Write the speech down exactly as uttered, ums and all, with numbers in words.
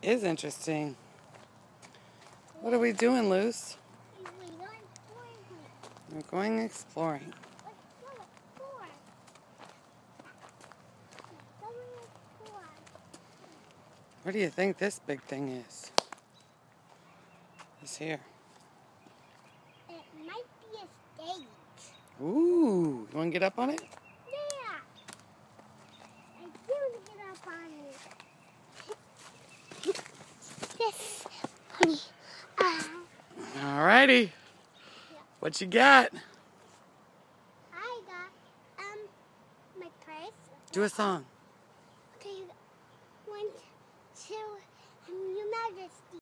is interesting. What are we doing, Luce? We're going exploring. What do you think this big thing is? It's here. It might be a stage. Ooh, you want to get up on it? Yeah. I do want to get up on it. This, honey. Uh, Alrighty. yeah. What you got? I got um my purse. Do a song.